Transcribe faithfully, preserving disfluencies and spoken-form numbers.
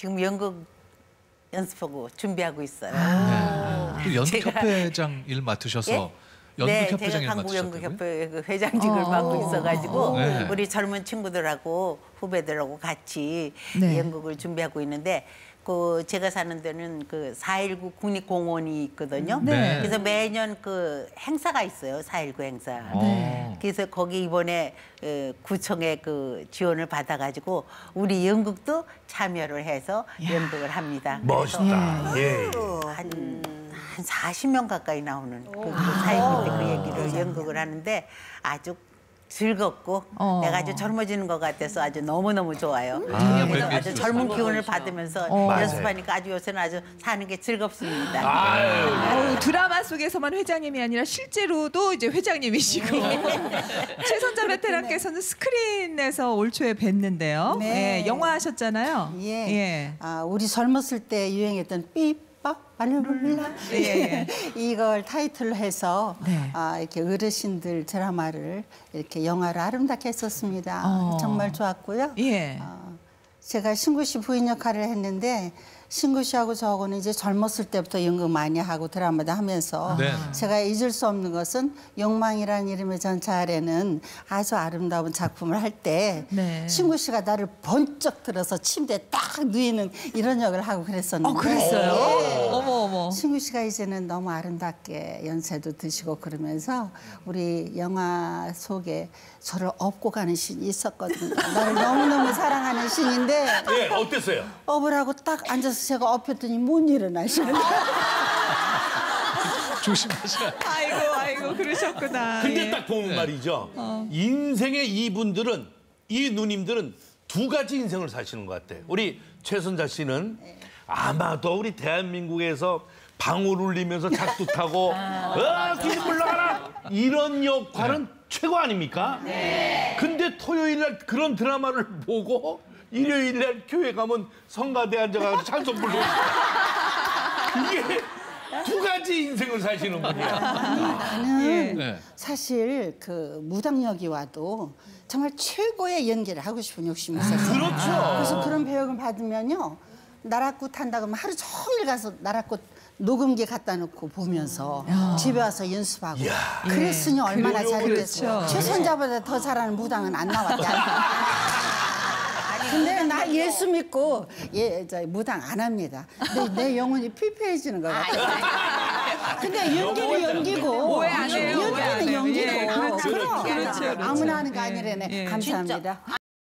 지금 연극 연습하고 준비하고 있어요. 네. 그 연극협회장 제가... 일 맡으셔서 예? 연극협회장 네, 일 제가 맡으셨다고요? 한국연극협회 그 회장직을 어 맡고 있어가지고 네. 우리 젊은 친구들하고 후배들하고 같이 네. 연극을 준비하고 있는데 그 제가 사는 데는 그 사일구 국립공원이 있거든요. 네. 그래서 매년 그 행사가 있어요. 사일구 행사. 네. 그래서 거기 이번에 어, 구청의 그 지원을 받아가지고 우리 연극도 참여를 해서 연극을 합니다. 멋있다. 예. 한, 한 사십 명 가까이 나오는 그, 그 사일구 때 그 얘기를 연극을 하는데 아주 즐겁고 어. 내가 아주 젊어지는 것 같아서 아주 너무너무 좋아요. 아, 그래서 네, 아주 네, 젊은 좋습니다. 기운을 받으면서 어. 연습하니까 아주 요새는 아주 사는 게 즐겁습니다. 어우, 드라마 속에서만 회장님이 아니라 실제로도 이제 회장님이시고 최선자 베테랑께서는 스크린에서 올 초에 뵀는데요. 네. 예, 영화 하셨잖아요. 예. 예. 아, 우리 젊었을 때 유행했던 삐빠 발룰라 예, 예. 이걸 타이틀로 해서 네. 아, 이렇게 어르신들 드라마를 이렇게 영화로 아름답게 했었습니다. 어. 정말 좋았고요. 예. 어, 제가 신구 씨 부인 역할을 했는데 신구 씨하고 저하고는 이제 젊었을 때부터 연극 많이 하고 드라마도 하면서 네. 제가 잊을 수 없는 것은 욕망이라는 이름의 전차 아래는 아주 아름다운 작품을 할 때 네. 신구 씨가 나를 번쩍 들어서 침대에 딱 누이는 이런 역을 하고 그랬었는데 어, 그랬어요? 예. 어머, 어머. 신구 씨가 이제는 너무 아름답게 연세도 드시고 그러면서 우리 영화 속에 저를 업고 가는 신이 있었거든요. 나를 너무너무 사랑하는 신인데 예, 어땠어요? 업을 하고 딱 앉아서 제가 엎혔더니 못 일어나시는 거예요. 조심하셔야 아이고, 아이고, 그러셨구나. 근데 예. 딱 보면 말이죠. 인생의 이분들은, 이 누님들은 두 가지 인생을 사시는 것 같아요. 우리 최선자 씨는 아마도 우리 대한민국에서 방울 울리면서 작두 타고 어, 기지 물러가라! 이런 역할은 최고 아닙니까? 네. 근데 토요일 날 그런 드라마를 보고 일요일 날 교회 가면 성가대 앉아가지고 찬송 부르고 이게 두 가지 인생을 사시는 분이야. 나는 네. 사실 그 무당역이 와도 정말 최고의 연기를 하고 싶은 욕심이 있었어요. 그렇죠. 그래서 그런 배역을 받으면요. 나라꽃 한다 그러면 하루 종일 가서 나라꽃 녹음기 갖다 놓고 보면서 집에 와서 연습하고 그랬으니 얼마나 그렇죠. 잘했겠어요. 그렇죠. 최선자보다 더 잘하는 무당은 안 나왔다. 근데 나 예수 믿고 예, 저 무당 안 합니다. 근데 내 영혼이 피폐해지는 것 같아요. 근데 연기는 연기고 오해 안 해요, 오해 안 연기는 해요. 연기고 예, 그렇죠, 그럼 그렇죠, 그렇죠. 아무나 하는 거 아니라네. 예. 감사합니다.